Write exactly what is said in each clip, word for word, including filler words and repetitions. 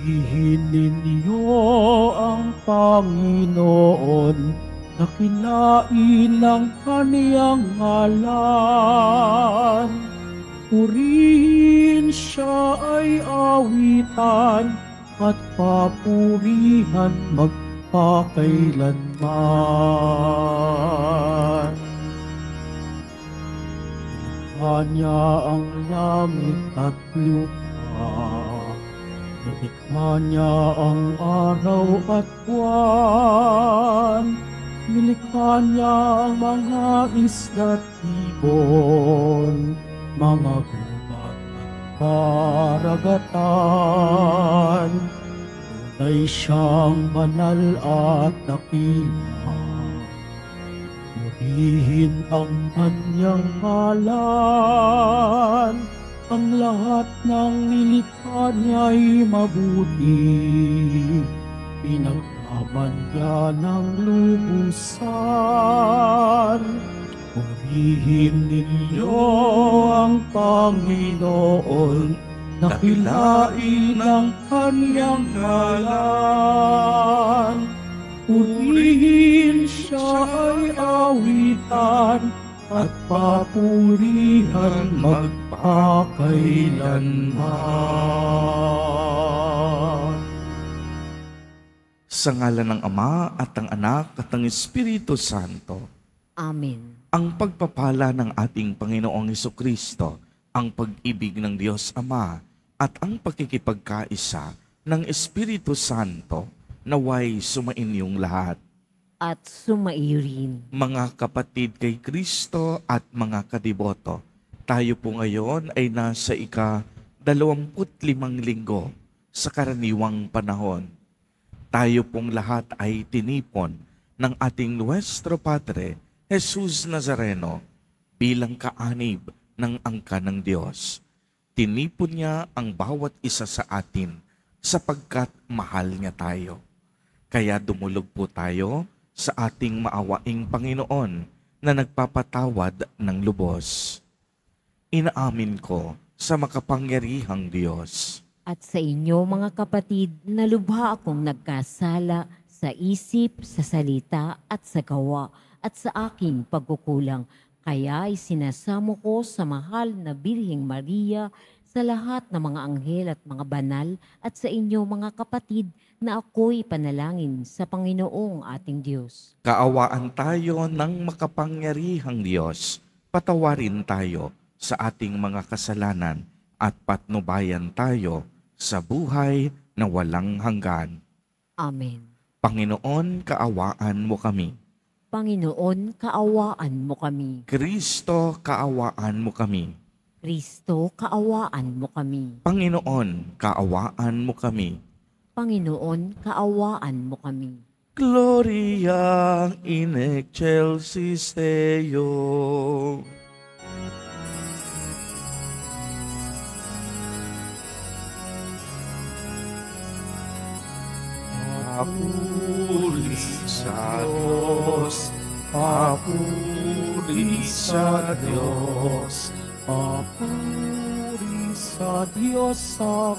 Purihin ninyo ang Panginoon, dakilain ang kaniyang ngalan. Purihin siya ay awitan at papurihan magpakailanman. Kanya ang langit at lupa, nilikha niya ang araw at buwan, nilikha niya ang mga isda't ibon, mga gubat at karagatan. Tunay siyang banal at dakila, purihin ang kanyang ngalan. Ang lahat ng nilikha niya'y mabuti, pinaglaban niya ng lubusan. Purihin ninyo ang Panginoon, dakilain ang kaniyang ngalan. Purihin siya ay awitan at papurihan magpakailanman. Sa ngalan ng Ama at ng Anak at ng Espiritu Santo. Amen. Ang pagpapala ng ating Panginoong Hesukristo, ang pag-ibig ng Diyos Ama, at ang pakikipagkaisa ng Espiritu Santo, naway sumainyong lahat. At sumaiyo rin. Mga kapatid kay Kristo at mga kadiboto, tayo po ngayon ay nasa ika-dalawamput limang linggo sa karaniwang panahon. Tayo pong lahat ay tinipon ng ating Nuestro Padre, Jesus Nazareno, bilang kaanib ng angka ng Diyos. Tinipon niya ang bawat isa sa atin sapagkat mahal niya tayo. Kaya dumulog po tayo sa ating maawaing Panginoon na nagpapatawad ng lubos. Inaamin ko sa makapangyarihang Diyos. At sa inyo mga kapatid, na lubha akong nagkasala sa isip, sa salita at sa gawa at sa aking pagkukulang. Kaya isinasamo ko sa mahal na Birheng Maria, sa lahat ng mga anghel at mga banal, at sa inyo mga kapatid, na ako'y panalangin sa Panginoong ating Diyos. Kaawaan tayo ng makapangyarihang Diyos. Patawarin tayo sa ating mga kasalanan at patnubayan tayo sa buhay na walang hanggan. Amen. Panginoon, kaawaan mo kami. Panginoon, kaawaan mo kami. Kristo, kaawaan mo kami. Kristo, kaawaan mo kami. Panginoon, kaawaan mo kami. Panginoon, kaawaan mo kami. Gloria in excelsis Deo. Papuri sa Diyos, papuri sa Diyos, papuri sa Diyos sa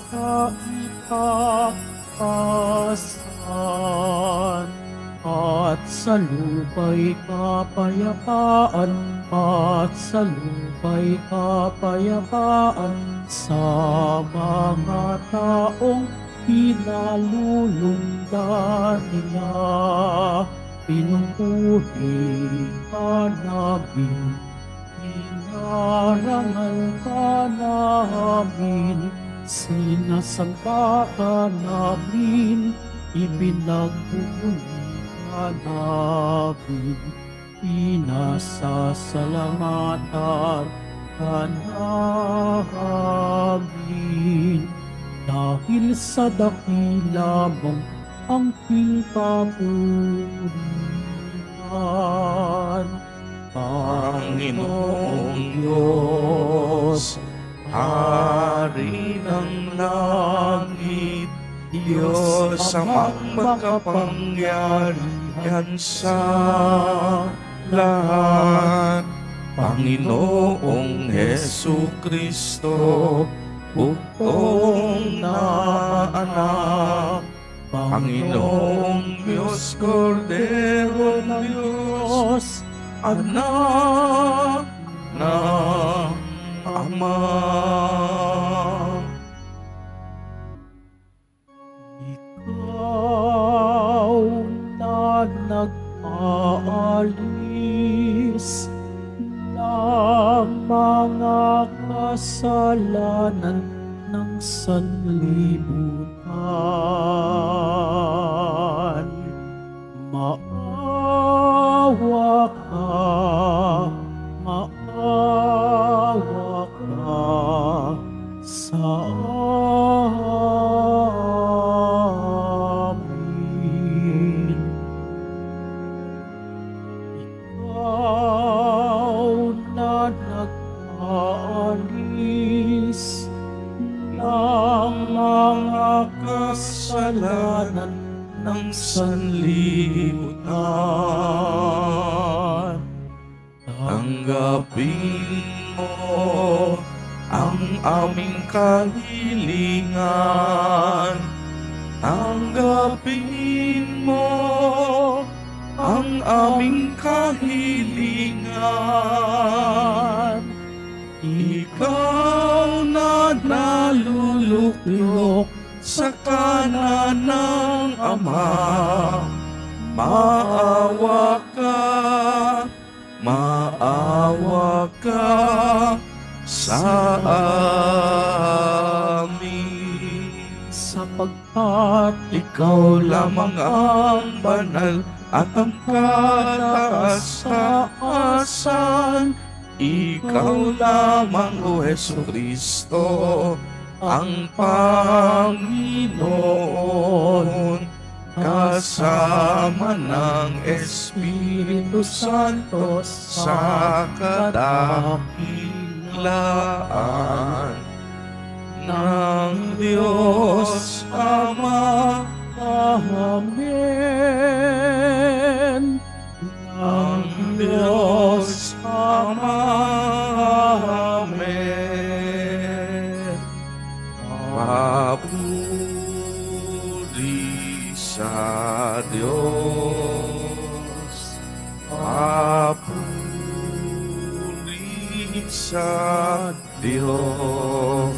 kaitaasan, at sa lupa'y kapayapaan, at sa lupa'y kapayapaan sa mga taong pinalulundan nila. Pinupuri ka namin, inarangal ka namin, sinasamba ka namin, ibinagpupuli ka namin, pinasasalamatan ka namin. Dahil sa dakila mong angking kapurihan, Panginoong Diyos, Hari ng langit, Diyos amang makapangyarihan sa lahat, Panginoong Hesukristo, bugtong na anak Panginoong Diyos, Kordero ng Diyos, Anak ng Ama. Ikaw na nag-aalis ng mga kasalanan ng sanlibutan. Maawa ka, maawa ka sa amin. Ikaw na nag-aalis ng mga kasalanan ng sanlibutan. Tanggapin mo ang aming kahilingan. Tanggapin mo ang aming kahilingan. Ikaw na naluluklok sa kanan ng Ama, maawa ka, maawa ka sa amin. Sapagkat Ikaw lamang ang banal at ang kataas-taasan. Ikaw lamang, O Jesucristo, ang Panginoon, kasama ng Espiritu Santo sa kadakilaan ng Diyos Ama. Amen. Ng Diyos Ama. Amen. Papuri sa Diyos, papuri sa Diyos,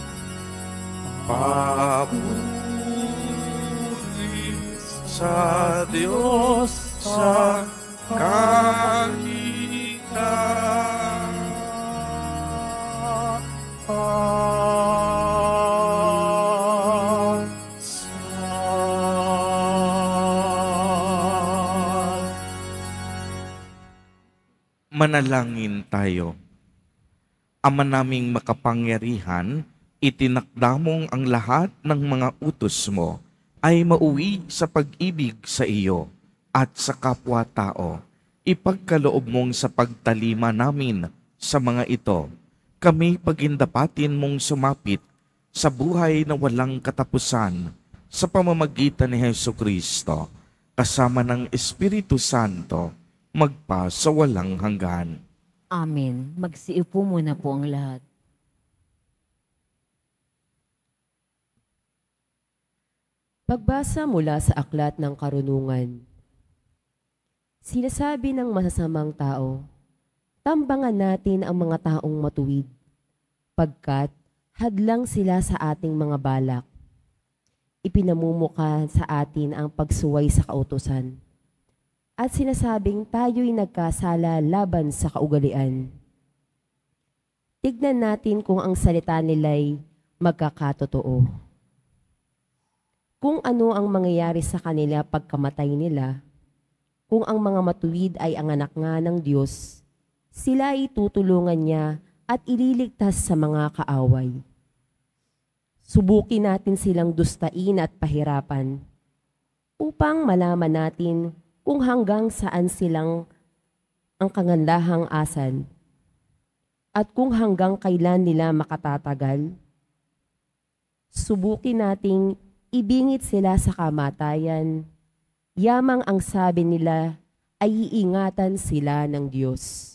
papuri sa Diyos sa Manalangin tayo. Ama naming makapangyarihan, itinakda mong ang lahat ng mga utos mo ay mauwi sa pag-ibig sa iyo at sa kapwa-tao. Ipagkaloob mong sa pagtalima namin sa mga ito, kami pagindapatin mong sumapit sa buhay na walang katapusan sa pamamagitan ni Jesucristo, kasama ng Espiritu Santo, magpa sa walang hanggan. Amen. Magsiupo muna po ang lahat. Pagbasa mula sa Aklat ng Karunungan. Sinasabi ng masasamang tao, tambangan natin ang mga taong matuwid, pagkat hadlang sila sa ating mga balak. Ipinamumuka sa atin ang pagsuway sa kautusan, at sinasabing tayo'y nagkasala laban sa kaugalian. Tignan natin kung ang salita nila'y magkakatotoo. Kung ano ang mangyayari sa kanila pagkamatay nila, kung ang mga matuwid ay ang anak nga ng Diyos, sila ay tutulungan niya at ililigtas sa mga kaaway. Subukin natin silang dustain at pahirapan, upang malaman natin kung hanggang saan silang ang kangandahang asan, at kung hanggang kailan nila makatatagal. Subukin nating ibingit sila sa kamatayan, yamang ang sabi nila ay iingatan sila ng Diyos.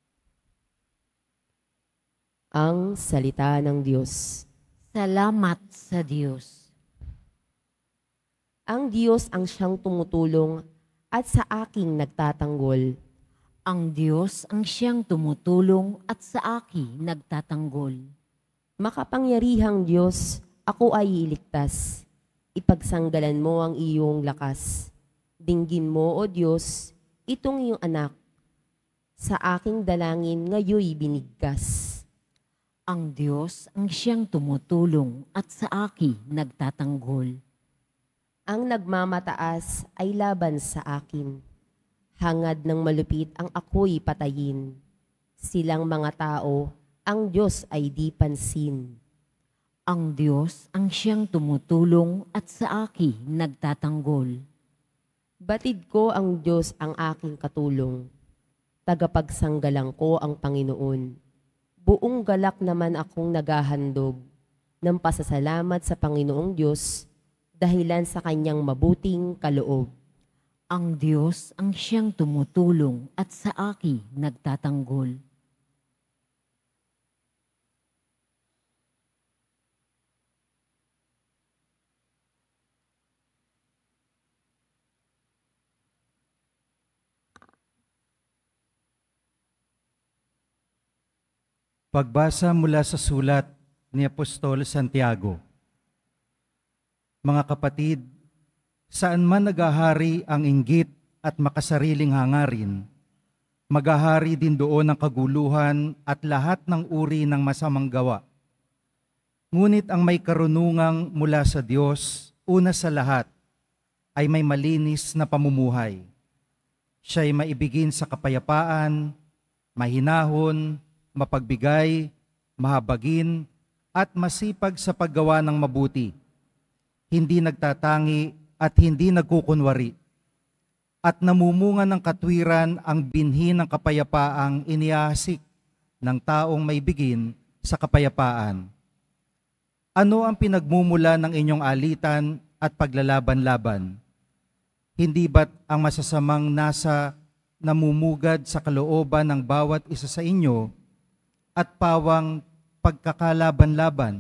Ang salita ng Diyos. Salamat sa Diyos. Ang Diyos ang siyang tumutulong at sa aking nagtatanggol. Ang Diyos ang siyang tumutulong at sa akin nagtatanggol. Makapangyarihang Diyos, ako ay iligtas. Ipagsanggalan mo ang iyong lakas. Dinggin mo, O Diyos, itong iyong anak. Sa aking dalangin ngayoy binigkas. Ang Diyos ang siyang tumutulong at sa akin nagtatanggol. Ang nagmamataas ay laban sa akin. Hangad ng malupit ang ako'y patayin. Silang mga tao, ang Diyos ay di pansin. Ang Diyos ang siyang tumutulong at sa akin nagtatanggol. Batid ko ang Diyos ang aking katulong. Tagapagsanggalang ko ang Panginoon. Buong galak naman akong naghahandog ng pasasalamat sa Panginoong Diyos dahilan sa kanyang mabuting kaloob. Ang Diyos ang siyang tumutulong at sa akin nagtatanggol. Pagbasa mula sa sulat ni Apostol Santiago. Mga kapatid, saan man naghahari ang inggit at makasariling hangarin, maghahari din doon ang kaguluhan at lahat ng uri ng masamang gawa. Ngunit ang may karunungang mula sa Diyos, una sa lahat, ay may malinis na pamumuhay. Siya'y maibigin sa kapayapaan, mahinahon, mapagbigay, mahabagin, at masipag sa paggawa ng mabuti. Hindi nagtatangi at hindi nagkukunwari. At namumunga ng katwiran ang binhi ng kapayapaang iniahasik ng taong may bigin sa kapayapaan. Ano ang pinagmumula ng inyong alitan at paglalaban-laban? Hindi ba't ang masasamang nasa namumugad sa kalooban ng bawat isa sa inyo at pawang pagkakalaban-laban?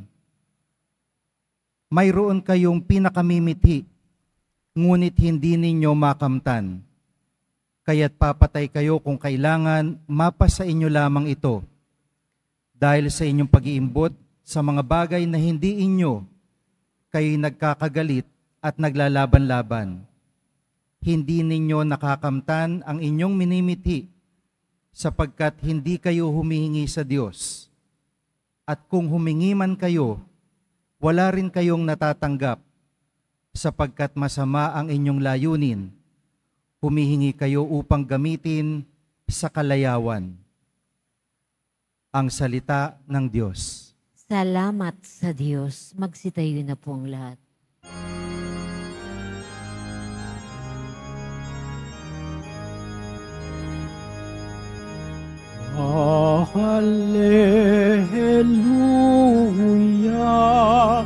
Mayroon kayong pinakamimithi, ngunit hindi ninyo makamtan. Kaya't papatay kayo kung kailangan mapasa inyo lamang ito. Dahil sa inyong pag-iimbot sa mga bagay na hindi inyo, kayo'y nagkakagalit at naglalaban-laban. Hindi ninyo nakakamtan ang inyong minimithi, sapagkat hindi kayo humihingi sa Diyos. At kung humingi man kayo, wala rin kayong natatanggap, sapagkat masama ang inyong layunin. Humihingi kayo upang gamitin sa kalayawan. Ang salita ng Diyos. Salamat sa Diyos. Magsitayo na po ang lahat. Hallelujah,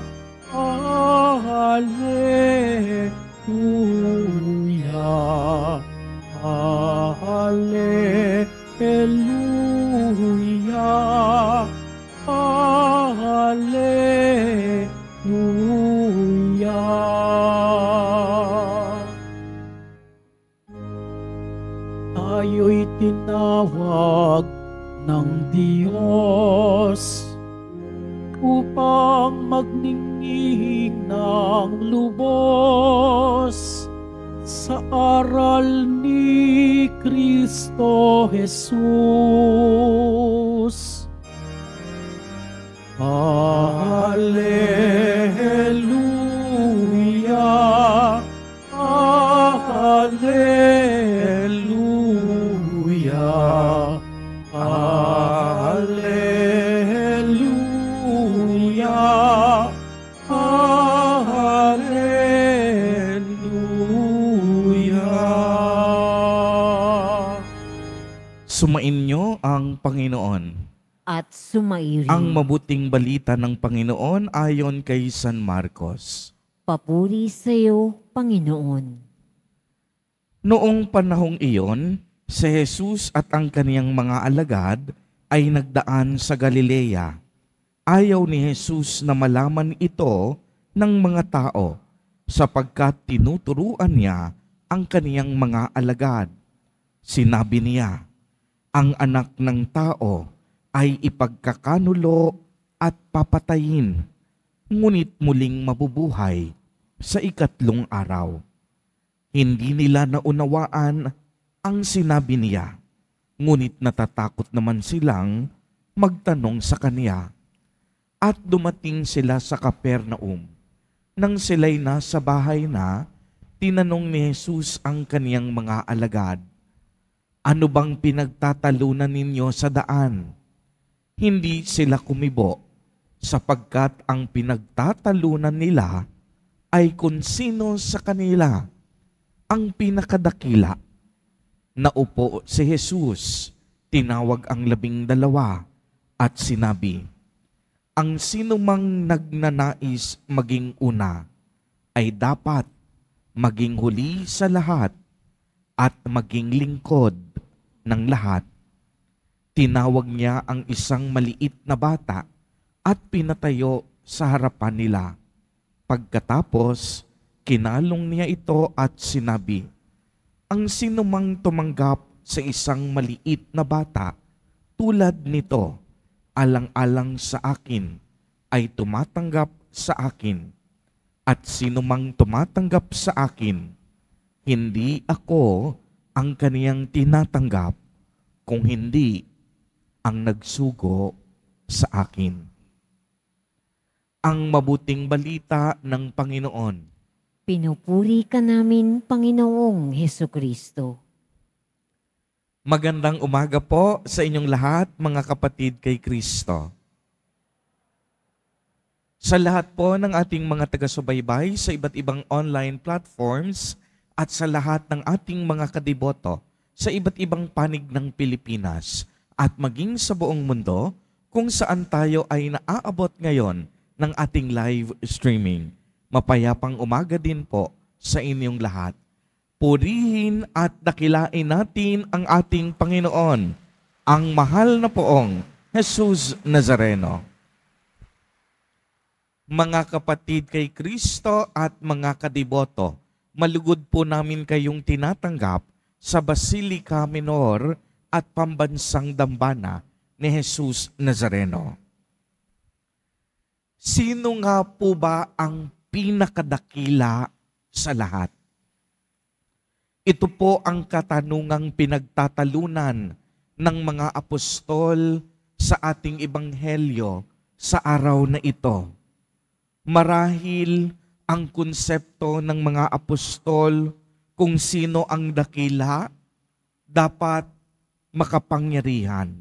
Hallelujah, Hallelujah, Hallelujah. Tayo'y tinawag ng Diyos upang magningning ng lubos sa aral ni Kristo Jesus. Hallelujah, Hallelujah, Hallelujah, Hallelujah. Sumainyo ang Panginoon. At sumairi. Ang mabuting balita ng Panginoon ayon kay San Marcos. Papuri sa iyo, Panginoon. Noong panahong iyon, si Jesus at ang kaniyang mga alagad ay nagdaan sa Galilea. Ayaw ni Jesus na malaman ito ng mga tao, sapagkat tinuturuan niya ang kaniyang mga alagad. Sinabi niya, ang anak ng tao ay ipagkakanulo at papatayin, ngunit muling mabubuhay sa ikatlong araw. Hindi nila naunawaan ang sinabi niya, ngunit natatakot naman silang magtanong sa kaniya. At dumating sila sa Capernaum. Nang sila'y nasa bahay na, tinanong ni Jesus ang kaniyang mga alagad, ano bang pinagtatalunan ninyo sa daan? Hindi sila kumibo, sapagkat ang pinagtatalunan nila ay kung sino sa kanila ang pinakadakila. Naupo si Jesus, tinawag ang labing dalawa at sinabi, ang sino mang nagnanais maging una ay dapat maging huli sa lahat at maging lingkod ng lahat. Tinawag niya ang isang maliit na bata at pinatayo sa harapan nila. Pagkatapos, kinalong niya ito at sinabi, ang sinumang tumanggap sa isang maliit na bata tulad nito, alang-alang sa akin, ay tumatanggap sa akin. At sinumang tumatanggap sa akin, hindi ako ang kaniyang tinatanggap, kung hindi ang nagsugo sa akin. Ang mabuting balita ng Panginoon. Pinupuri ka namin, Panginoong Hesukristo. Magandang umaga po sa inyong lahat, mga kapatid kay Kristo. Sa lahat po ng ating mga taga-subaybay sa iba't ibang online platforms at sa lahat ng ating mga kadiboto sa iba't ibang panig ng Pilipinas at maging sa buong mundo kung saan tayo ay naaabot ngayon ng ating live streaming. Mapayapang umaga din po sa inyong lahat. Purihin at dakilain natin ang ating Panginoon, ang mahal na poong Jesus Nazareno. Mga kapatid kay Kristo at mga kadiboto, malugod po namin kayong tinatanggap sa Basilica Minor at Pambansang Dambana ni Jesus Nazareno. Sino nga po ba ang pinakadakila sa lahat? Ito po ang katanungang pinagtatalunan ng mga apostol sa ating ebanghelyo sa araw na ito. Marahil ang konsepto ng mga apostol kung sino ang dakila, dapat makapangyarihan.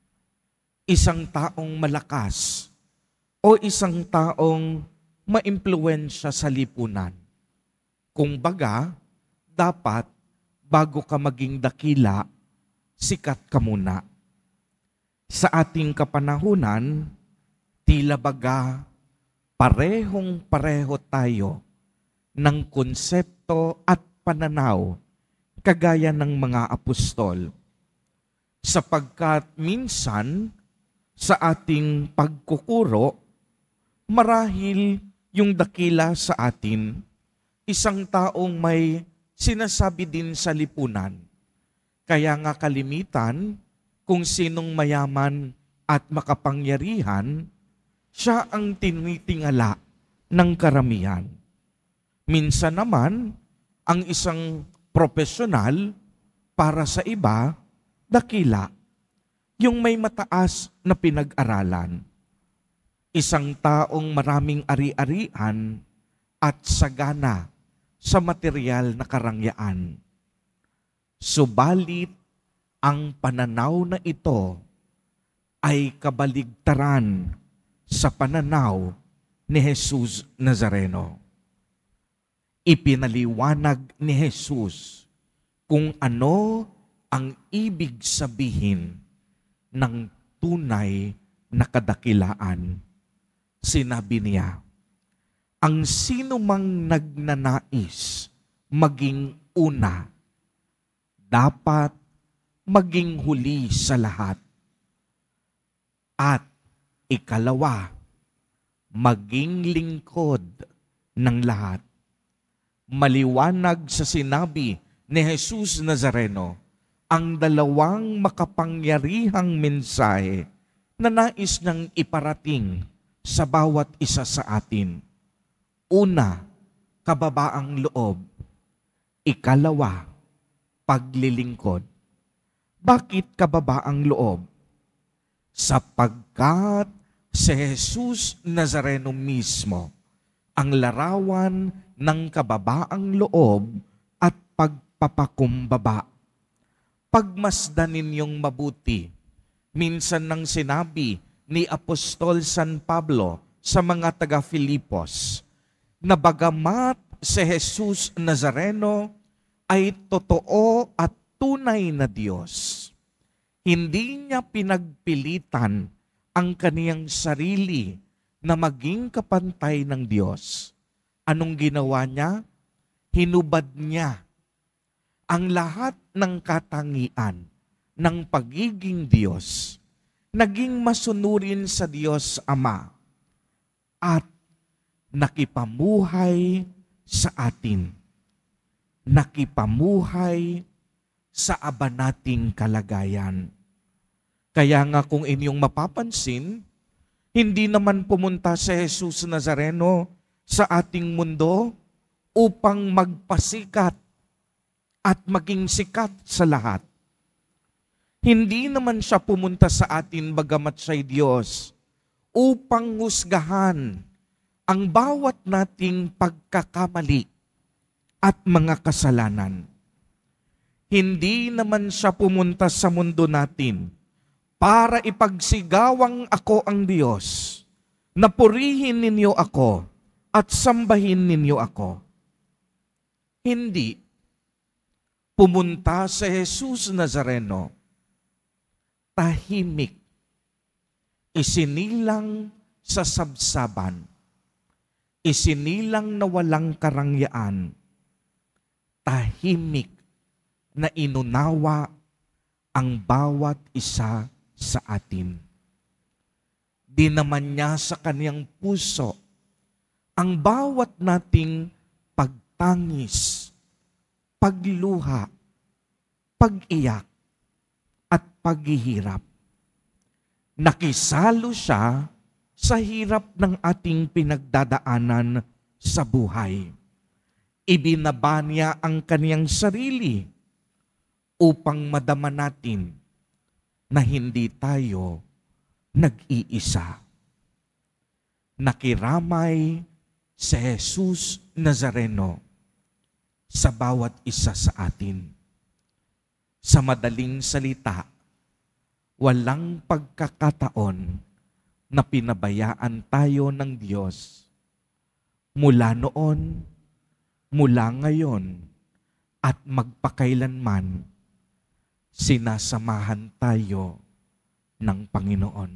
Isang taong malakas o isang taong maimpluwensya sa lipunan. Kung baga, dapat bago ka maging dakila, sikat ka muna. Sa ating kapanahunan, tila baga, parehong-pareho tayo ng konsepto at pananaw kagaya ng mga apostol. Sapagkat minsan sa ating pagkukuro, marahil yung dakila sa atin, isang taong may sinasabi din sa lipunan. Kaya nga kalimitan, kung sinong mayaman at makapangyarihan, siya ang tinitingala ng karamihan. Minsan naman, ang isang profesional para sa iba, dakila. Yung may mataas na pinag-aralan. Isang taong maraming ari-arian at sagana sa material na karangyaan. Subalit, ang pananaw na ito ay kabaligtaran sa pananaw ni Jesus Nazareno. Ipinaliwanag ni Jesus kung ano ang ibig sabihin ng tunay na kadakilaan. Sinabi niya, ang sino mang nagnanais maging una, dapat maging huli sa lahat. At ikalawa, maging lingkod ng lahat. Maliwanag sa sinabi ni Jesus Nazareno ang dalawang makapangyarihang mensahe na nais niyang iparating sa bawat isa sa atin. Una, kababaang loob. Ikalawa, paglilingkod. Bakit kababaang loob? Sapagkat si Jesus Nazareno mismo ang larawan ng kababaang loob at pagpapakumbaba. Pagmasdan ninyong mabuti, minsan nang sinabi ni Apostol San Pablo sa mga taga-Filipos, na bagamat si Jesus Nazareno ay totoo at tunay na Diyos, hindi niya pinagpilitan ang kaniyang sarili na maging kapantay ng Diyos. Anong ginawa niya? Hinubad niya ang lahat ng katangian ng pagiging Diyos, naging masunurin sa Diyos Ama, at nakipamuhay sa atin. Nakipamuhay sa aba nating kalagayan. Kaya nga kung inyong mapapansin, hindi naman pumunta si Jesus Nazareno sa ating mundo upang magpasikat at maging sikat sa lahat. Hindi naman siya pumunta sa atin bagamat siya'y Diyos upang husgahan ang bawat nating pagkakamali at mga kasalanan. Hindi naman siya pumunta sa mundo natin para ipagsigawang ako ang Diyos, na purihin ninyo ako at sambahin ninyo ako. Hindi. Pumunta si Jesus Nazareno, tahimik, isinilang sa sabsaban, isinilang na walang karangyaan, tahimik na inunawa ang bawat isa sa atin. Di naman niya sa kaniyang puso ang bawat nating pagtangis, pagluha, pag-iyak, at paghihirap. Nakisalo siya sa hirap ng ating pinagdadaanan sa buhay. Ibinaba niya ang kaniyang sarili upang madama natin na hindi tayo nag-iisa. Nakiramay si Jesus Nazareno sa bawat isa sa atin. Sa madaling salita, walang pagkakataon na pinabayaan tayo ng Diyos. Mula noon, mula ngayon, at magpakailanman, sinasamahan tayo ng Panginoon.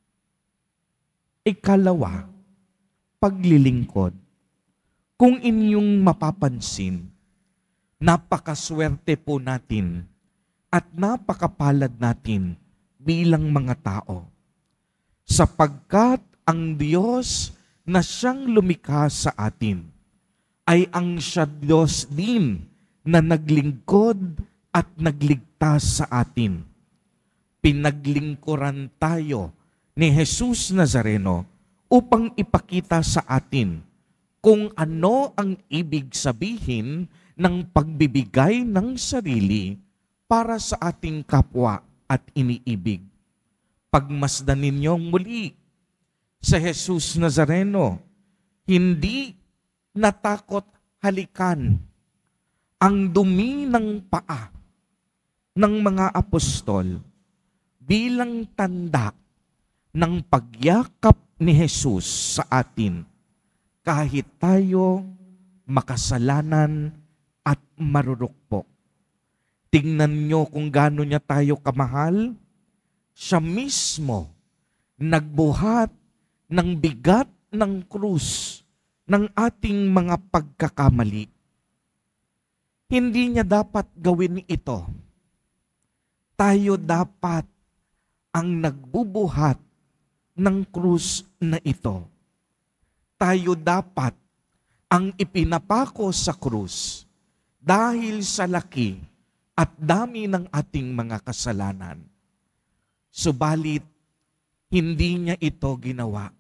Ikalawa, paglilingkod. Kung inyong mapapansin, napakaswerte po natin at napakapalad natin bilang mga tao, sapagkat ang Diyos na siyang lumikha sa atin ay ang siya Diyos din na naglingkod at nagligtas sa atin. Pinaglingkuran tayo ni Jesus Nazareno upang ipakita sa atin kung ano ang ibig sabihin ng pagbibigay ng sarili para sa ating kapwa at iniibig. Pagmasdan ninyong muli sa Jesus Nazareno, hindi natakot halikan ang dumi ng paa ng mga apostol bilang tanda ng pagyakap ni Jesus sa atin kahit tayo makasalanan at marurukpo. Tingnan nyo kung gaano niya tayo kamahal. Siya mismo nagbuhat ng bigat ng krus ng ating mga pagkakamali. Hindi niya dapat gawin ito. Tayo dapat ang nagbubuhat ng krus na ito. Tayo dapat ang ipinapako sa krus dahil sa laki at dami ng ating mga kasalanan. Subalit, hindi niya ito ginawa.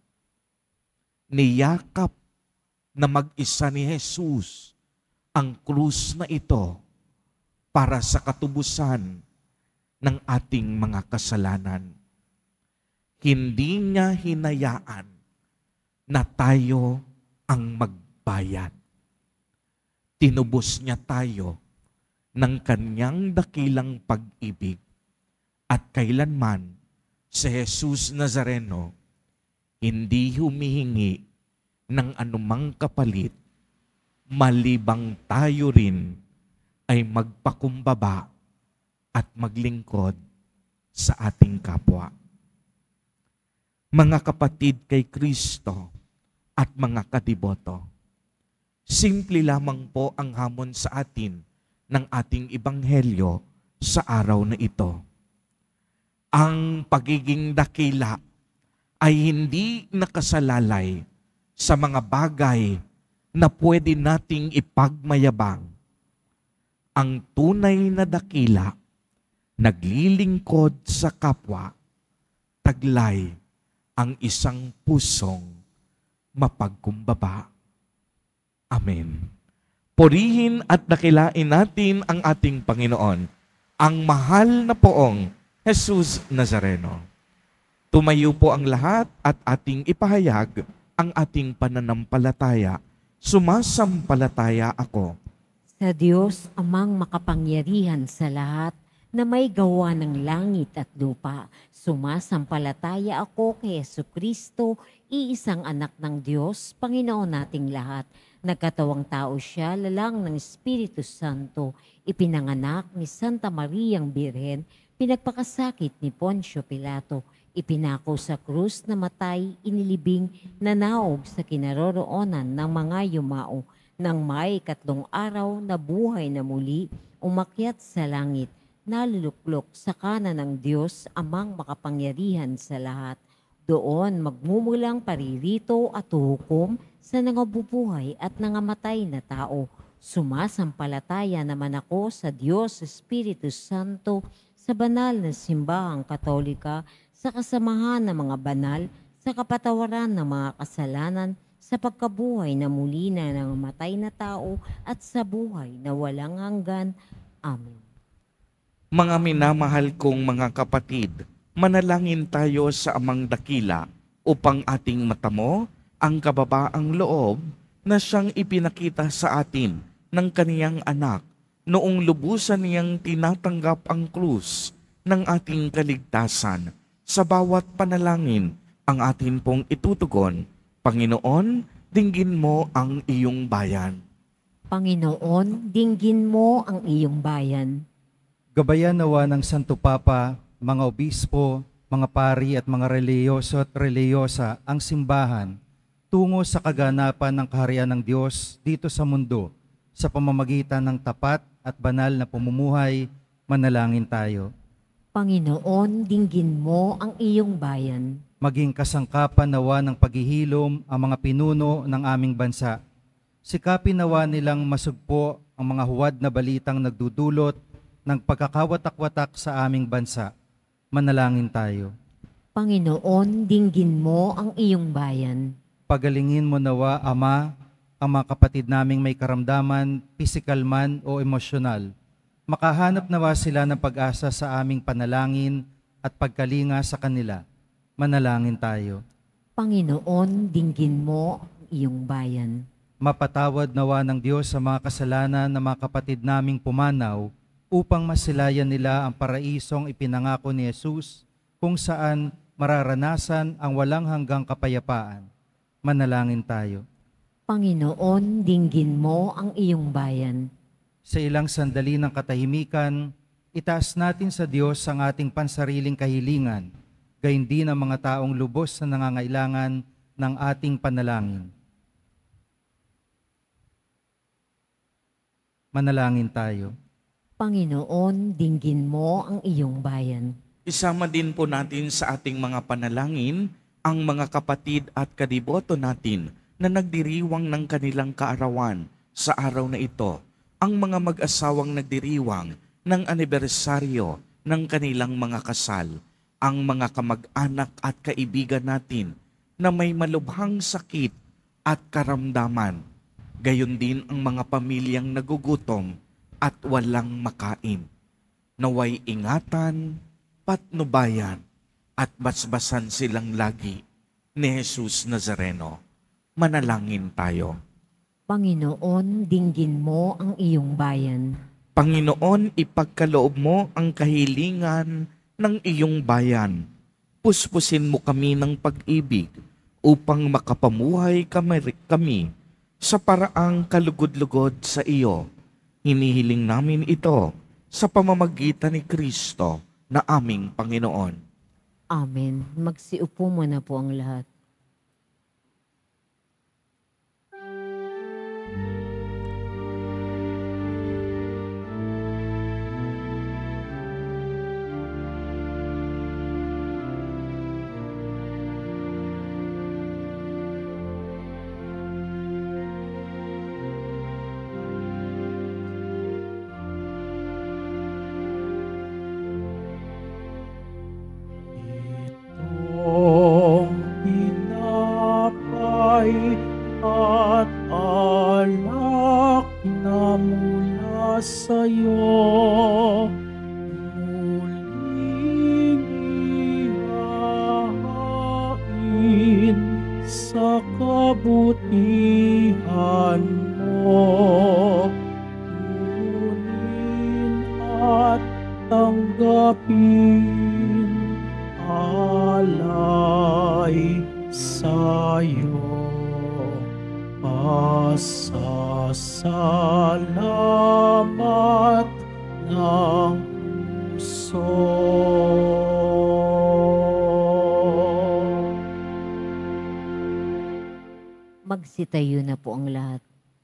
Niyakap na mag-isa ni Jesus ang krus na ito para sa katubusan ng ating mga kasalanan. Hindi niya hinayaan na tayo ang magbayad. Tinubos niya tayo ng kanyang dakilang pag-ibig at kailanman si Jesus Nazareno hindi humihingi ng anumang kapalit malibang tayo rin ay magpakumbaba at maglingkod sa ating kapwa. Mga kapatid kay Kristo at mga kadiboto, simple lamang po ang hamon sa atin ng ating ebanghelyo sa araw na ito. Ang pagiging dakila ay hindi nakasalalay sa mga bagay na pwede nating ipagmayabang. Ang tunay na dakila, naglilingkod sa kapwa, taglay ang isang pusong mapagkumbaba. Amen. Purihin at dakilain natin ang ating Panginoon, ang mahal na poong Jesus Nazareno. Tumayo po ang lahat at ating ipahayag ang ating pananampalataya. Sumasampalataya ako Sa Diyos, amang makapangyarihan sa lahat, na may gawa ng langit at lupa. Sumasampalataya ako kay Jesucristo, iisang anak ng Diyos, Panginoon nating lahat. Nagkatawang tao siya, lalang ng Espiritu Santo, ipinanganak ni Santa Mariang Birhen, pinagpakasakit ni Poncio Pilato, ipinako sa krus na matay, inilibing, nanaog sa kinaroroonan ng mga yumao, nang may katlong araw na buhay na muli, umakyat sa langit, naluluklok sa kanan ng Diyos, amang makapangyarihan sa lahat. Doon magmumulang paririto at hukom sa nangabubuhay at nangamatay na tao. Sumasampalataya naman ako sa Diyos Espiritu Santo, sa banal na simbahang katolika, sa kasamahan ng mga banal, sa kapatawaran ng mga kasalanan, sa pagkabuhay na muli na nangamatay na tao, at sa buhay na walang hanggan. Amen. Mga minamahal kong mga kapatid, manalangin tayo sa amang dakila upang ating matamo ang kababaang loob na siyang ipinakita sa atin ng kaniyang anak noong lubusan niyang tinatanggap ang krus ng ating kaligtasan. Sa bawat panalangin ang atin pong itutugon, Panginoon, dinggin mo ang iyong bayan. Panginoon, dinggin mo ang iyong bayan. Gabayan nawa ng Santo Papa, mga obispo, mga pari at mga reliyoso at reliyosa ang simbahan tungo sa kaganapan ng kaharian ng Diyos dito sa mundo sa pamamagitan ng tapat at banal na pamumuhay. Manalangin tayo. Panginoon, dinggin mo ang iyong bayan. Maging kasangkapan nawa ng paghihilom ang mga pinuno ng aming bansa. Sikapin nawa nilang masugpo ang mga huwad na balitang nagdudulot ng pagkakawatak-watak sa aming bansa. Manalangin tayo. Panginoon, dinggin mo ang iyong bayan. Pagalingin mo nawa, Ama, ang mga kapatid naming may karamdaman, pisikal man o emosyonal. Makahanap nawa sila ng pag-asa sa aming panalangin at pagkalinga sa kanila. Manalangin tayo. Panginoon, dinggin mo ang iyong bayan. Mapatawad nawa ng Diyos sa mga kasalanan ng mga kapatid naming pumanaw upang masilayan nila ang paraisong ipinangako ni Jesus kung saan mararanasan ang walang hanggang kapayapaan. Manalangin tayo. Panginoon, dinggin mo ang iyong bayan. Sa ilang sandali ng katahimikan, itaas natin sa Diyos ang ating pansariling kahilingan, gayon din ang mga taong lubos na nangangailangan ng ating panalangin. Manalangin tayo. Panginoon, dinggin mo ang iyong bayan. Isama din po natin sa ating mga panalangin ang mga kapatid at kadiboto natin na nagdiriwang ng kanilang kaarawan sa araw na ito, ang mga mag-asawang nagdiriwang ng anibersaryo ng kanilang mga kasal, ang mga kamag-anak at kaibigan natin na may malubhang sakit at karamdaman, gayon din ang mga pamilyang nagugutom at walang makain. Naway ingatan, patnubayan, at basbasan silang lagi ni Jesus Nazareno. Manalangin tayo. Panginoon, dinggin mo ang iyong bayan. Panginoon, ipagkaloob mo ang kahilingan ng iyong bayan. Puspusin mo kami ng pag-ibig upang makapamuhay kami, kami sa paraang kalugod-lugod sa iyo. Hinihiling namin ito sa pamamagitan ni Kristo na aming Panginoon. Amen. Magsiupo mo na po ang lahat. Itong tinapay at alak na mula sa'yo, muling ihahain sa kabutihan mo. Kunin at tanggapin alay sa'yo, pasasalamat ng puso. Magsitayo na po ang lahat.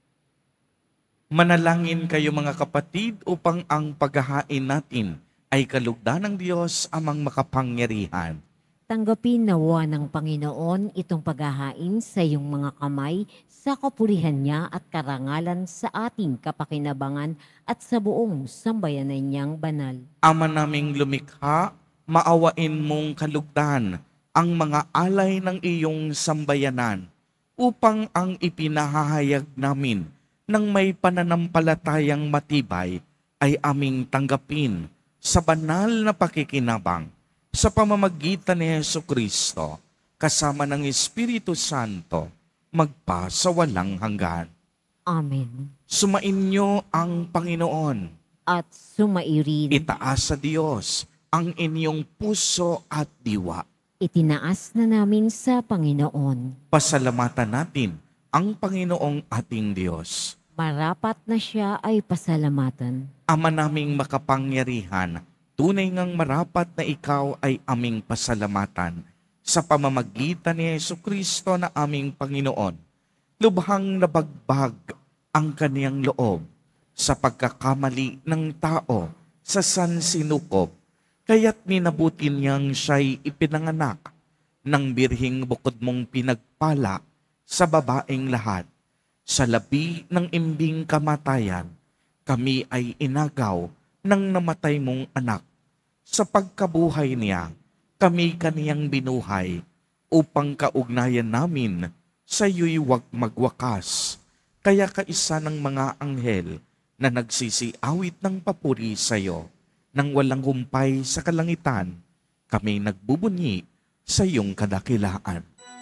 Manalangin kayo mga kapatid upang ang paghahain natin ay kalugdan ng Diyos amang makapangyarihan. Tanggapin nawa ng Panginoon itong paghahain sa iyong mga kamay sa kapurihan niya at karangalan sa ating kapakinabangan at sa buong sambayanan niyang banal. Ama naming lumikha, maawain mong kalugdan ang mga alay ng iyong sambayanan upang ang ipinahahayag namin ng may pananampalatayang matibay ay aming tanggapin sa banal na pakikinabang sa pamamagitan ni Jesucristo kasama ng Espiritu Santo magpa sa walang hanggan. Amen. Sumainyo ang Panginoon. At sumairin, Itaas sa Diyos ang inyong puso at diwa. itinaas na namin sa Panginoon. Pasalamatan natin ang Panginoong ating Diyos. Marapat na siya ay pasalamatan. Ama naming makapangyarihan, tunay ngang marapat na ikaw ay aming pasalamatan sa pamamagitan ni Jesucristo na aming Panginoon. Lubhang nabagbag ang kaniyang loob sa pagkakamali ng tao sa sansinukob, kaya't minabuti niyang siya'y ipinanganak ng birhing bukod mong pinagpala sa babaeng lahat. Sa labi ng imbing kamatayan, kami ay inagaw ng namatay mong anak. Sa pagkabuhay niya, kami kaniyang binuhay upang kaugnayan namin sa iyo'y wag magwakas. Kaya kaisa ng mga anghel na nagsisiawit ng papuri sa iyo, nang walang humpay sa kalangitan, kami nagbubunyi sa iyong kadakilaan.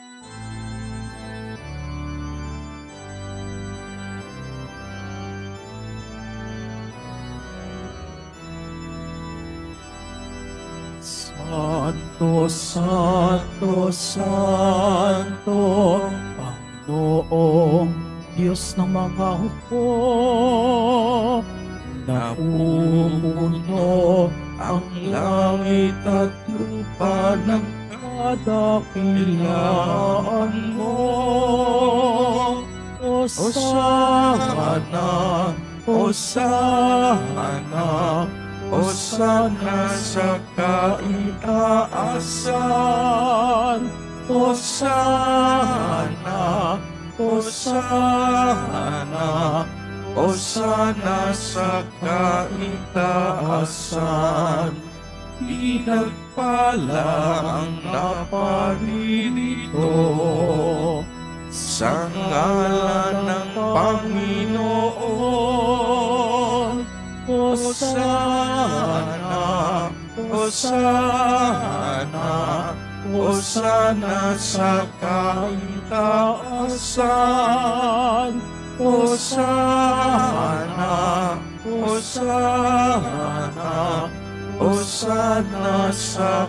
Santo, Santo, Santo, Panginoong Diyos ng mga hukbo, napumuno ang langit at lupa ng kadakilaan mo. Hosana, Hosana, Hosana sa kaitaasan, Hosana, Hosana, Hosana sa kaitaasan. Pinagpala ang naparirito sa ngalan ng Panginoon. Hosana, Hosana, Hosana sa kaitaasan. Hosana, Hosana, Hosana sa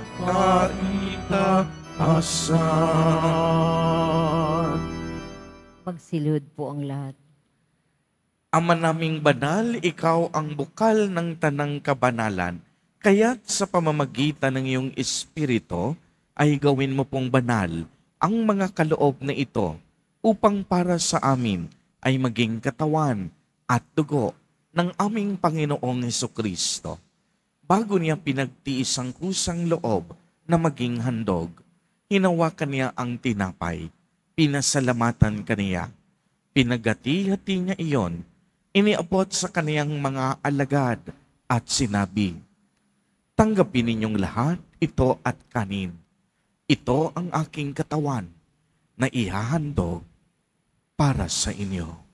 kaitaasan. Magsilod po ang lahat. Ama naming banal, ikaw ang bukal ng tanang kabanalan. Kaya't sa pamamagitan ng iyong Espiritu, ay gawin mo pong banal ang mga kaloob na ito upang para sa amin ay maging katawan at dugo ng aming Panginoong Hesukristo. Bago niya pinagtiis ang kusang loob na maging handog, hinawakan niya ang tinapay, pinasalamatan kaniya, pinagati-hati niya iyon, iniabot sa kaniyang mga alagad at sinabi, "Tanggapin ninyong lahat ito at kanin. Ito ang aking katawan na ihahandog para sa inyo."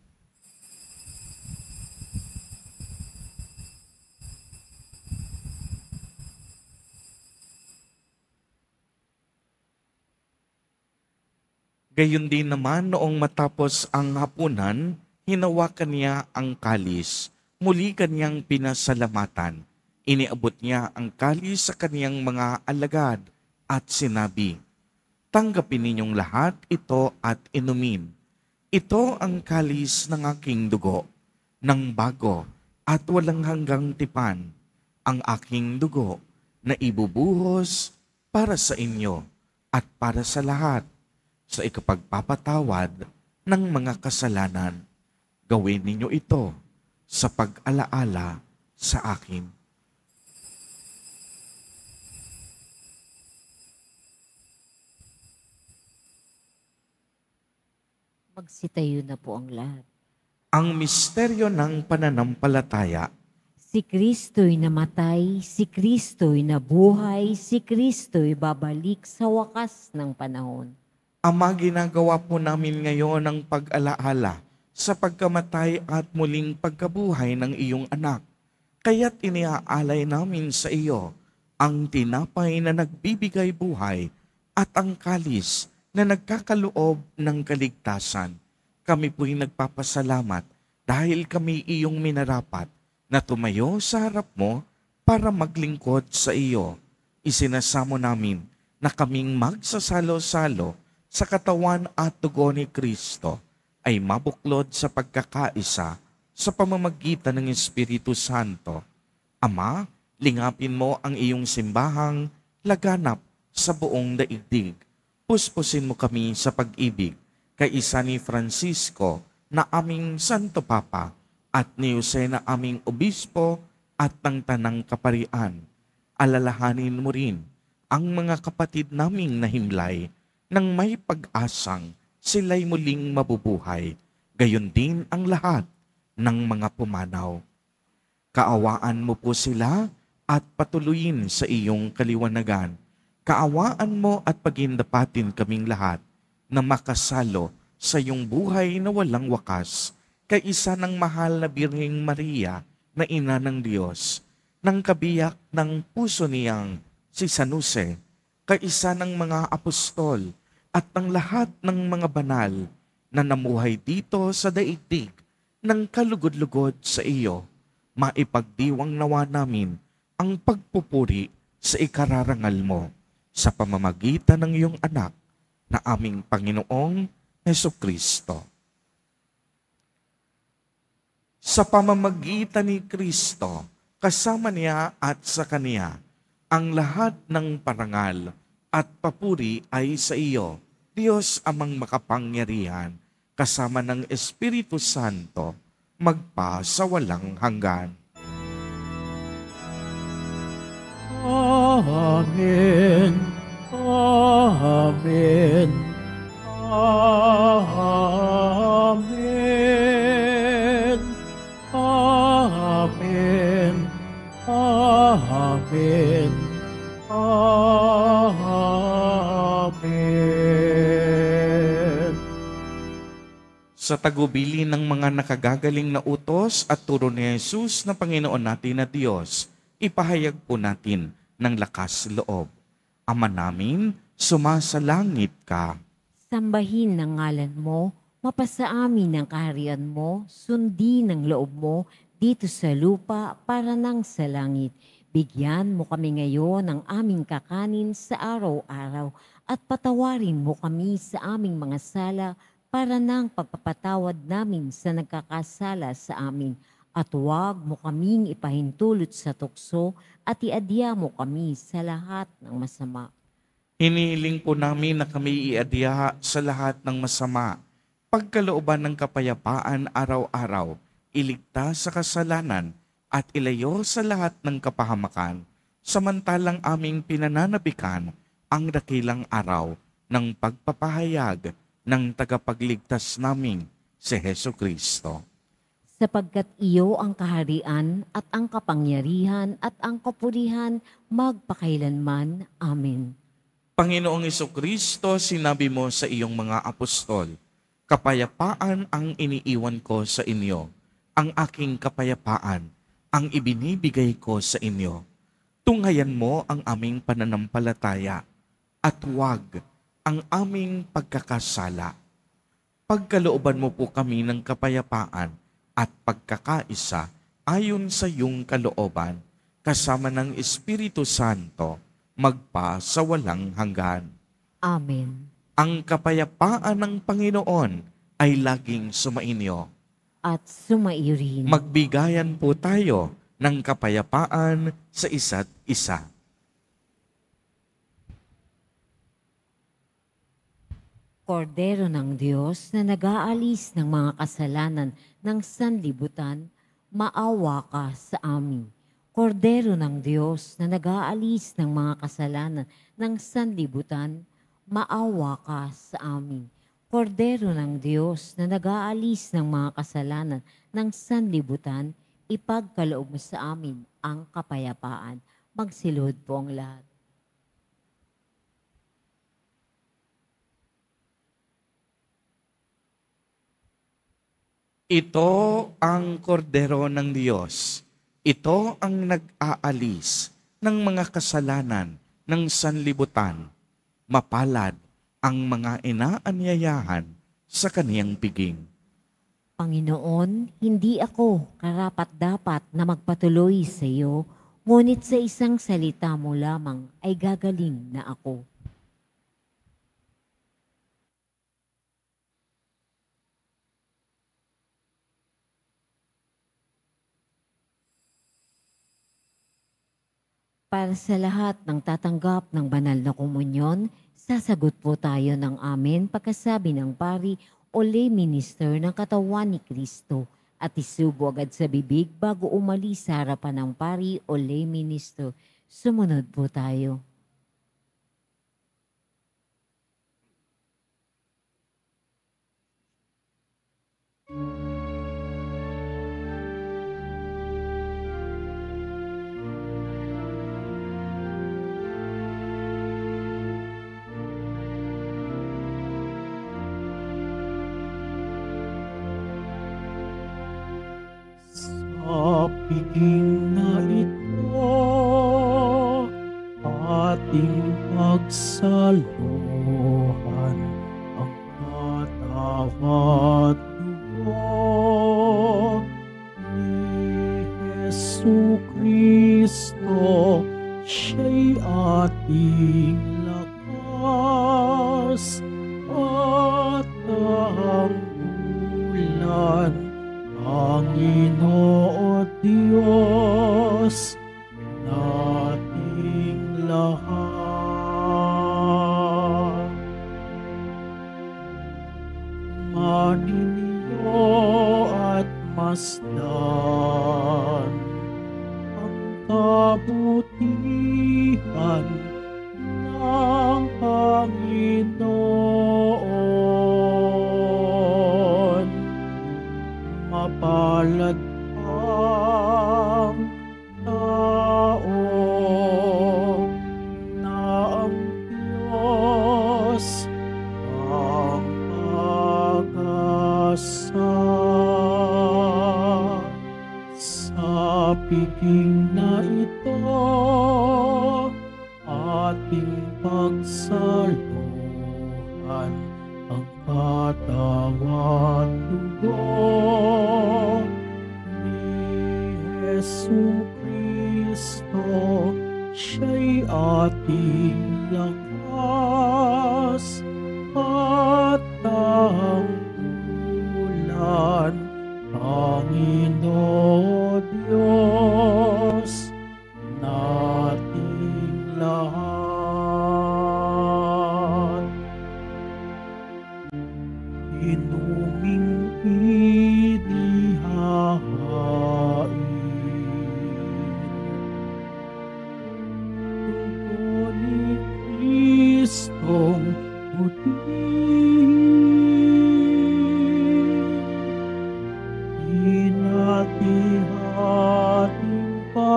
Gayon din naman noong matapos ang hapunan, hinawakan niya ang kalis, muli kanyang pinasalamatan. Iniabot niya ang kalis sa kaniyang mga alagad at sinabi, "Tanggapin ninyong lahat ito at inumin. Ito ang kalis ng aking dugo, ng bago at walang hanggang tipan, ang aking dugo na ibubuhos para sa inyo at para sa lahat sa ikapagpapatawad ng mga kasalanan. Gawin ninyo ito sa pag-alaala sa akin." Magsitayo na po ang lahat. Ang misteryo ng pananampalataya. Si Kristo'y namatay, si Kristo'y nabuhay, si Kristo'y babalik sa wakas ng panahon. Ama, ginagawa po namin ngayon ang pag-alaala sa pagkamatay at muling pagkabuhay ng iyong anak. Kaya't iniaalay namin sa iyo ang tinapay na nagbibigay buhay at ang kalis na nagkakaloob ng kaligtasan. Kami po'y nagpapasalamat dahil kami iyong minarapat na tumayo sa harap mo para maglingkod sa iyo. Isinasamo namin na kaming magsasalo-salo sa katawan at dugo ni Kristo ay mabuklod sa pagkakaisa sa pamamagitan ng Espiritu Santo. Ama, lingapin mo ang iyong simbahang laganap sa buong daigdig. Puspusin mo kami sa pag-ibig kay isa ni Francisco na aming Santo Papa at ni Jose na aming Obispo at ng Tanang Kaparian. Alalahanin mo rin ang mga kapatid naming nahimlay nang may pag-asang sila'y muling mabubuhay, gayon din ang lahat ng mga pumanaw. Kaawaan mo po sila at patuloyin sa iyong kaliwanagan. Kaawaan mo at pagindapatin kaming lahat na makasalo sa iyong buhay na walang wakas, kay isa ng mahal na Birheng Maria na Ina ng Diyos, ng kabiyak ng puso niyang si San Jose, kay isa ng mga apostol, at ng lahat ng mga banal na namuhay dito sa daigdig ng kalugod-lugod sa iyo, maipagdiwang nawa namin ang pagpupuri sa ikararangal mo sa pamamagitan ng iyong anak na aming Panginoong Hesukristo. Sa pamamagitan ni Kristo, kasama niya at sa Kaniya, ang lahat ng parangal at papuri ay sa iyo, Diyos amang makapangyarihan, kasama ng Espiritu Santo, magpa sa walang hanggan. Amen. Amen. Amen. Amen. Amen. Sa tagubili ng mga nakagagaling na utos at turo ni Jesus na Panginoon natin na Diyos, ipahayag po natin ng lakas loob. Ama namin, sumasalangit ka. Sambahin ng ngalan mo, mapasa amin ang kaharian mo, sundin ang loob mo dito sa lupa para nang sa langit. Bigyan mo kami ngayon ng aming kakanin sa araw-araw at patawarin mo kami sa aming mga sala para nang pagpapatawad namin sa nagkakasala sa amin. At huwag mo kaming ipahintulot sa tukso at iadya mo kami sa lahat ng masama. Hinihiling po namin na kami iadya sa lahat ng masama, pagkalooban ng kapayapaan araw-araw, iligtas sa kasalanan at ilayo sa lahat ng kapahamakan, samantalang aming pinananabikan ang dakilang araw ng pagpapahayag ng tagapagligtas namin, si Heso Kristo. Sapagkat iyo ang kaharian at ang kapangyarihan at ang kapurihan magpakailanman. Amen. Panginoong Jesucristo, sinabi mo sa iyong mga apostol, kapayapaan ang iniiwan ko sa inyo, ang aking kapayapaan ang ibinibigay ko sa inyo. Tunghayan mo ang aming pananampalataya at huwag ang aming pagkakasala. Pagkalooban mo po kami ng kapayapaan at pagkakaisa ayon sa iyong kalooban, kasama ng Espiritu Santo, magpa sa walang hanggan. Amen. Ang kapayapaan ng Panginoon ay laging sumainyo. At sumaiyo rin. Magbigayan po tayo ng kapayapaan sa isa't isa. Kordero ng Diyos na nag-aalis ng mga kasalanan ng sanlibutan, maawa ka sa amin. Kordero ng Diyos na nag-aalis ng mga kasalanan ng sanlibutan, maawa ka sa amin. Kordero ng Diyos na nag-aalis ng mga kasalanan ng sanlibutan, ipagkaloob mo sa amin ang kapayapaan. Magsilod po ang lahat. Ito ang kordero ng Diyos. Ito ang nag-aalis ng mga kasalanan ng sanlibutan. Mapalad ang mga inaanyayahan sa kaniyang piging. Panginoon, hindi ako karapat-dapat na magpatuloy sa iyo, ngunit sa isang salita mo lamang ay gagaling na ako. Para sa lahat ng tatanggap ng banal na komunyon, sasagot po tayo ng amen pagkasabi ng pari o lay minister ng katawan ni Kristo at isubo agad sa bibig bago umalis sa harapan ng pari o lay minister. Sumunod po tayo. Sa piging na ito, ating pagsaluhan ang katawat dugo ni Jesu Kristo. Siya'y ating lakas at tanggulan. Panginoon Diyos nating lahat. Maninyo at masdan ang kabutihan ng Panginoon. Mapalad ang taong piging na ito, ating pagsaluhan ang katawan dugo ni Jesu Kristo. Siya'y ating lakas at tanggulan, Panginoon Diyos nating lahat. Inuming inihahain dugo ni Kristong puti, inati-hating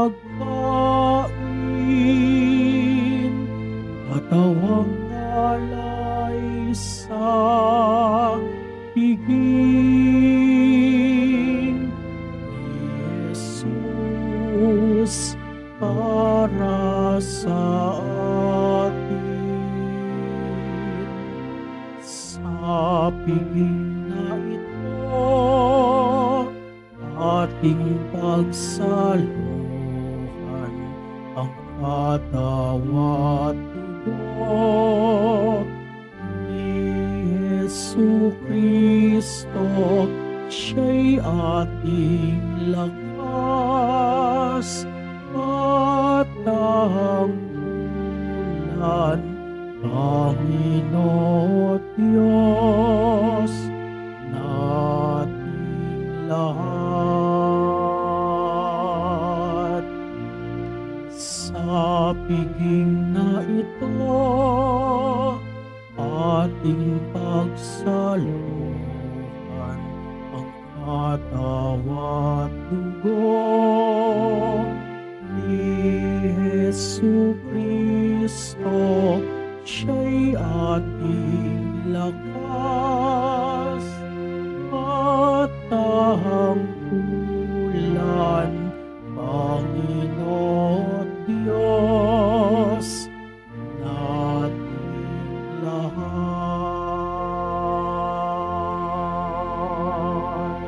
pagkain, katawang alay sa piging ni Jesus para sa atin. Sa piging na ito, ating pagsaluhan ang katawat dugo ni Jesu Kristo. Siya'y ating lakas at tanggulan, Panginoon Diyos nating lahat. Sa piging na ito, ating pagsaluhan ang katawat dugo ni Jesu Kristo. Siya'y ating lakas at tanggulan, Panginoon Diyos nating lahat.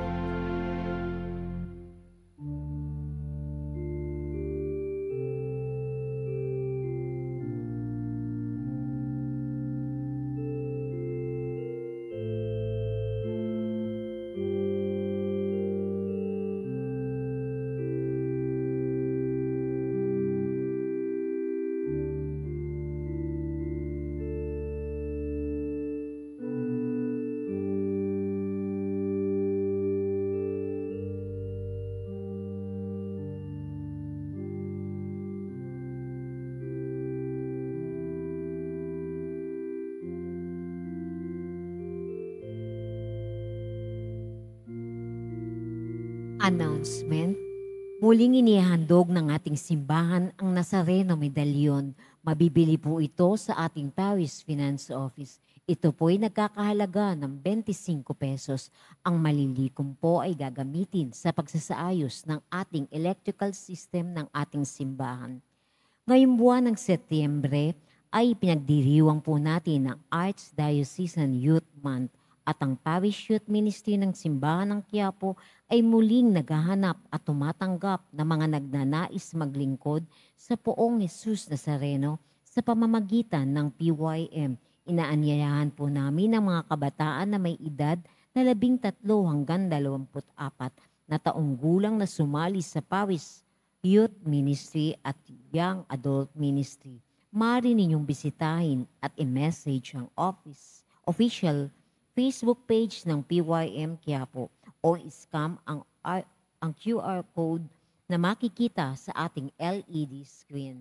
Announcement. Muling inihandog ng ating simbahan ang Nazareno Medallion. Mabibili po ito sa ating Parish Finance Office. Ito po ay nagkakahalaga ng twenty-five pesos. Ang malilikom po ay gagamitin sa pagsasaayos ng ating electrical system ng ating simbahan. Ngayong buwan ng Setyembre ay pinagdiriwang po natin ang Archdiocesan Youth Month at ang Parish Youth Ministry ng Simbahan ng Quiapo ay muling naghahanap at tumatanggap ng mga nagnanais maglingkod sa Poong Jesus Nazareno sa pamamagitan ng P Y M. Inaanyayahan po namin ang mga kabataan na may edad na labing tatlo hanggang dalawampu't apat na taong gulang na sumali sa Parish Youth Ministry at Young Adult Ministry. Maaari ninyong bisitahin at i-message ang office, official Facebook page ng P Y M Quiapo o i-scan ang, ang Q R code na makikita sa ating L E D screen.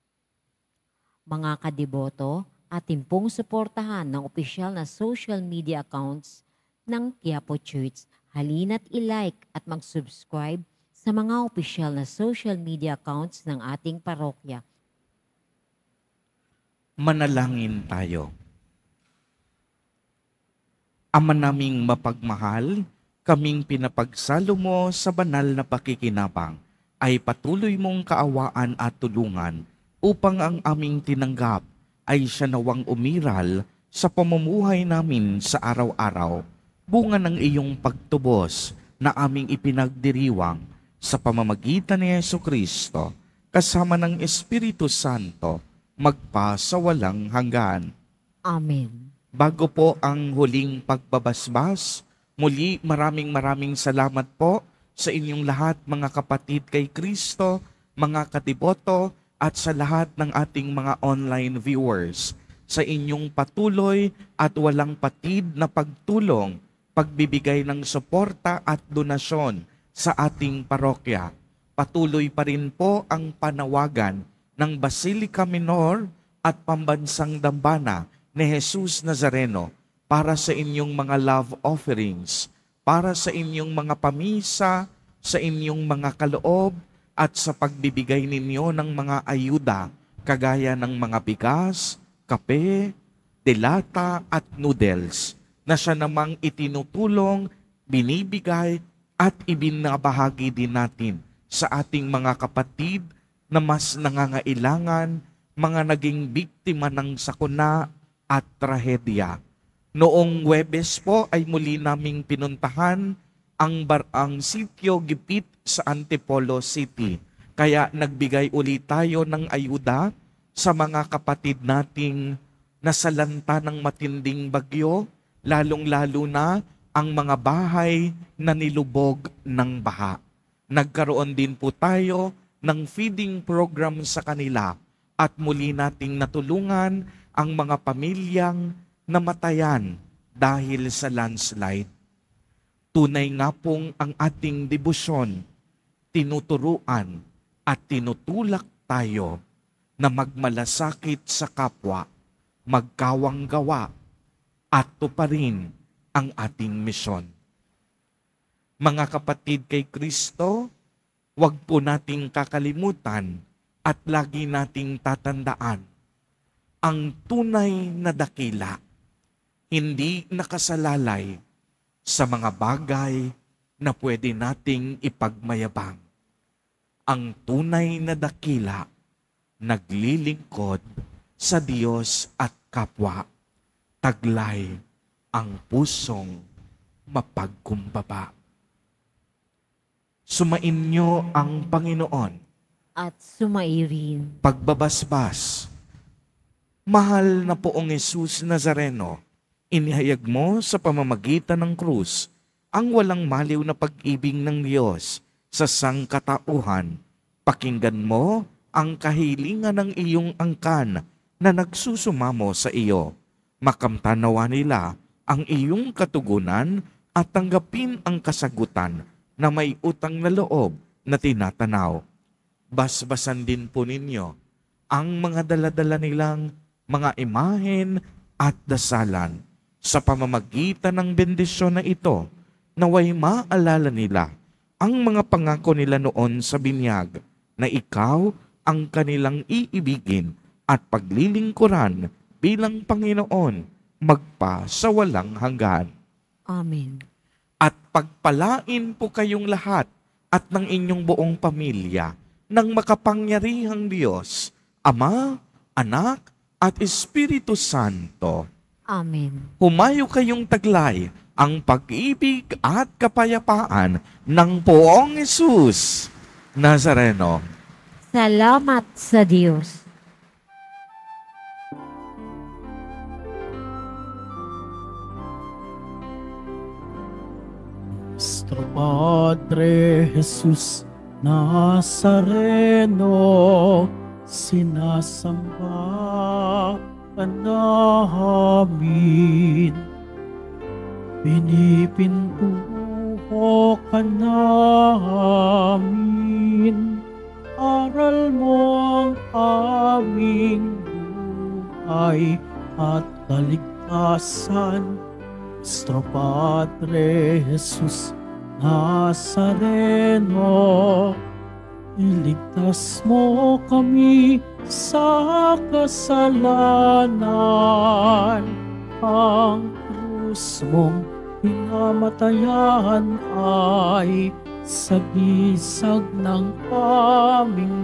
Mga kadiboto, atin pong suportahan ng opisyal na social media accounts ng Quiapo Church. Halina't i-like at mag-subscribe sa mga opisyal na social media accounts ng ating parokya. Manalangin tayo. Ama naming mapagmahal, kaming pinapagsalo mo sa banal na pakikinabang ay patuloy mong kaawaan at tulungan upang ang aming tinanggap ay siya nawang umiral sa pamumuhay namin sa araw-araw, bunga ng iyong pagtubos na aming ipinagdiriwang sa pamamagitan ni Jesucristo, kasama ng Espiritu Santo, magpa sa walang hanggan. Amen. Bago po ang huling pagbabasbas, muli maraming maraming salamat po sa inyong lahat mga kapatid kay Kristo, mga katiboto, at sa lahat ng ating mga online viewers sa inyong patuloy at walang patid na pagtulong, pagbibigay ng suporta at donasyon sa ating parokya. Patuloy pa rin po ang panawagan ng Basilica Minor at Pambansang Dambana ni Jesus Nazareno para sa inyong mga love offerings, para sa inyong mga pamisa, sa inyong mga kaloob, at sa pagbibigay ninyo ng mga ayuda kagaya ng mga bigas, kape, delata at noodles na siya namang itinutulong, binibigay at ibinabahagi din natin sa ating mga kapatid na mas nangangailangan, mga naging biktima ng sakuna at trahedya. Noong Huwebes po ay muli naming pinuntahan ang, bar ang sitio Gipit sa Antipolo City. Kaya nagbigay ulit tayo ng ayuda sa mga kapatid nating nasalanta ng matinding bagyo, lalong-lalo na ang mga bahay na nilubog ng baha. Nagkaroon din po tayo ng feeding program sa kanila at muli nating natulungan ang mga pamilyang namatayan dahil sa landslide. Tunay nga pong ang ating debosyon, tinuturuan at tinutulak tayo na magmalasakit sa kapwa, magkawang gawa, at tuparin ang ating misyon. Mga kapatid kay Kristo, huwag po nating kakalimutan at lagi nating tatandaan ang tunay na dakila, hindi nakasalalay sa mga bagay na pwede nating ipagmayabang. Ang tunay na dakila, naglilingkod sa Diyos at kapwa, taglay ang pusong mapagkumbaba. Sumain niyo ang Panginoon. At sumairin. Pagbabasbas. Mahal na poong Jesus Nazareno, inihayag mo sa pamamagitan ng krus ang walang maliw na pag-ibig ng Diyos sa sangkatauhan. Pakinggan mo ang kahilingan ng iyong angkan na nagsusumamo sa iyo. Makamtanawa nila ang iyong katugunan at tanggapin ang kasagutan na may utang na loob na tinatanaw. Basbasan din po ninyo ang mga daladala nilang mga imahen at dasalan. Sa pamamagitan ng bendisyon na ito, naway maalala nila ang mga pangako nila noon sa binyag na ikaw ang kanilang iibigin at paglilingkuran bilang Panginoon magpa sa walang hanggan. Amen. At pagpalain po kayong lahat at ng inyong buong pamilya ng makapangyarihang Diyos, Ama, Anak, at Espiritu Santo. Amen. Humayo kayong taglay ang pag-ibig at kapayapaan ng poong Jesus Nazareno. Salamat sa Diyos. Nuestro Padre Jesus Nazareno, sinasamba ka namin. Pinipintuho ka namin. Aral mo ang aming buhay at kaligtasan. Nuestro Padre Jesus Nazareno, iligtas mo kami sa kasalanan. Ang krus mong pinamatayan ay sa bisag ng aming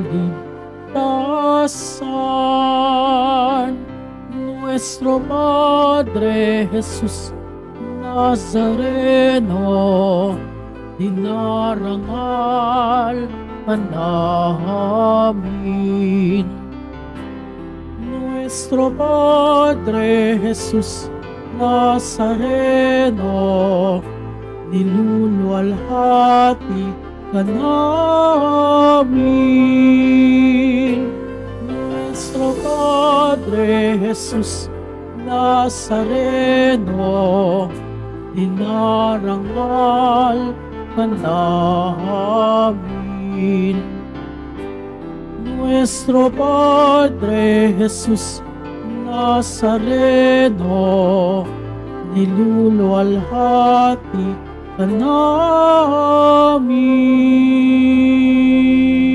kaligtasan. Nuestro Padre Jesus Nazareno, dinarangal ka namin. Nuestro Padre Jesus Nazareno, niluluwalhati ka namin. Nuestro Padre Jesus Nazareno, dinarangal ka namin. Nuestro Padre Jesus Nazareno, niluluwalhati ka namin.